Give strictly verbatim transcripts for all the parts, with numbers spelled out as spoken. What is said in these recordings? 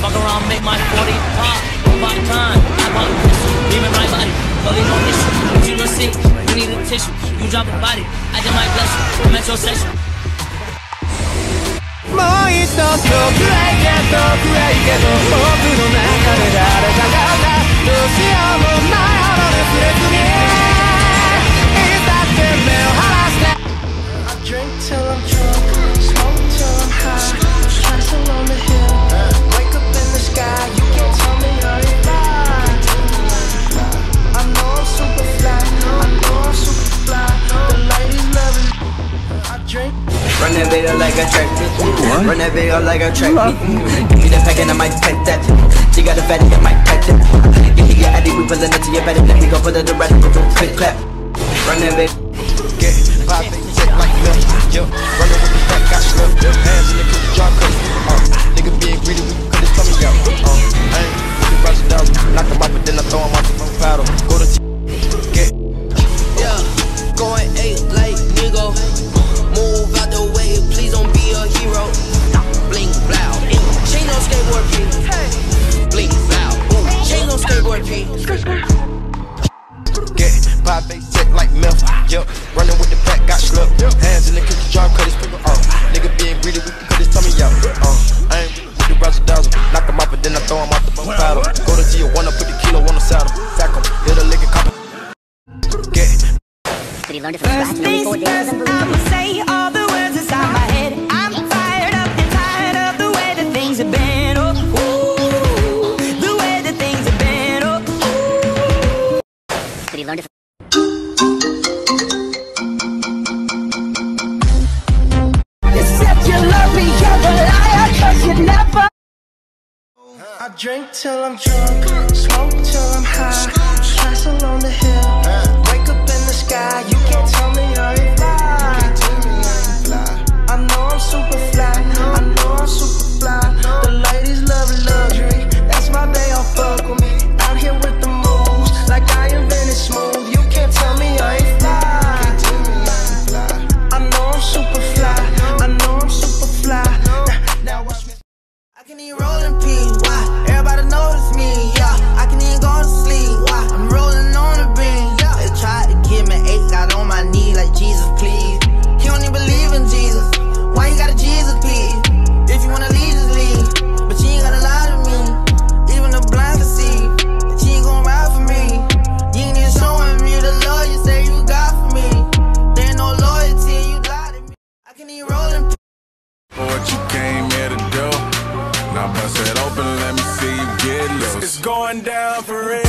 Fuck around, make my forty pop. About time, I bought a pistol. Leave my right body, fully no issue. You receipt, you need a tissue. You drop a body, I did my bless you. I'm at your session. もう一つ遠くへ行け遠くへ行けと僕の中で誰かがどうしようもないほど熱烈にいざって目を離して I drink till I'm drunk, smoke till I'm high, castle on the hill, wake up in the sky, you can't tell me I ain't fly. I know I'm super fly, I know I'm super fly, the ladies love it. I drink. Run that video like a track beat. Run that video like a track beat. Give me the pack and I might pack that. She got a fatty, I might pack that. You can get addy, we pulling it to your fatty. Let me go put it around and do a quick clap. Run that video. Get five, eight, check like milk. Yo, running with the pack, got slip. Hands in the cookie jar, cause uh, nigga being greedy, we cut his tummy out. Uh, I ain't really brush it down. Knock him out, but then I throw him out the phone paddle. Go to T. Get. Yeah, going eight like nigga. Move out the way, please don't be a hero. Bling, blow, chain on skateboard P. Bling, blow, chain on skateboard P. Get five, eight, check like milk. Yo, running with the pack, got slipped. Hands in the cookie jar, cut his paper off. Nigga being greedy, we can cut his tummy out. Uh, I ain't with the razzle dazzle. Knock him out, but then I throw him out the boat paddle. Go to G one, put the kilo on the saddle. Sack him, hit a lick and cop it. Get. Did he learn it from scratch? Before days and I'ma say all the words inside my head. I'm fired up and tired of the way that things have been. Oh, ooh, the way that things have been. Oh, ooh. Did he learn it from You said you love me, you're a liar, 'cause you never. I drink till I'm drunk, smoke till I'm high, castle on the hill, wake up in the sky, you can't tell me I ain't fly. I know I'm super fly, I know I'm super fly, the ladies love luxury, that's why they all fuck with me, out here with the moves, like I invented smooth, you can't tell me I ain't fly. I know I'm super fly, I know I'm super fly, now, now watch me. I can even roll in P, why? Everybody notice me, yeah. I can even go to sleep, why? I'm rolling on the beam, yeah. They tried to give me eight, got on my knee like Jesus, please. He don't even believe in Jesus. Why you got a Jesus, please? If you wanna leave, just leave. But you ain't gotta lie to me. Even the blind can see that you ain't gon' ride for me. You ain't even showing me the love you say you got for me. There ain't no loyalty, you lied to me. I can even roll in P. What you came here to do? Now bust it open, let me see you get loose. It's going down for real.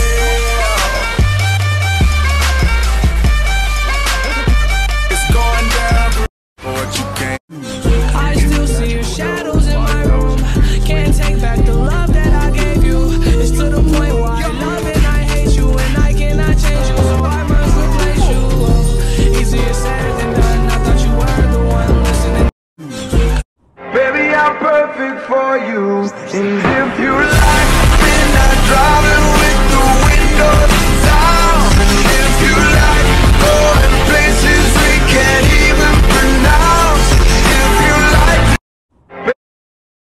It's going down for real. What you came. I still see your shadows in my room. Can't take back the love that I gave you. It's to the point where I love and I hate you, and I cannot change you, so I must replace you. Oh, easier said than done. I thought you were the one listening. Baby, I'm perfect for you. In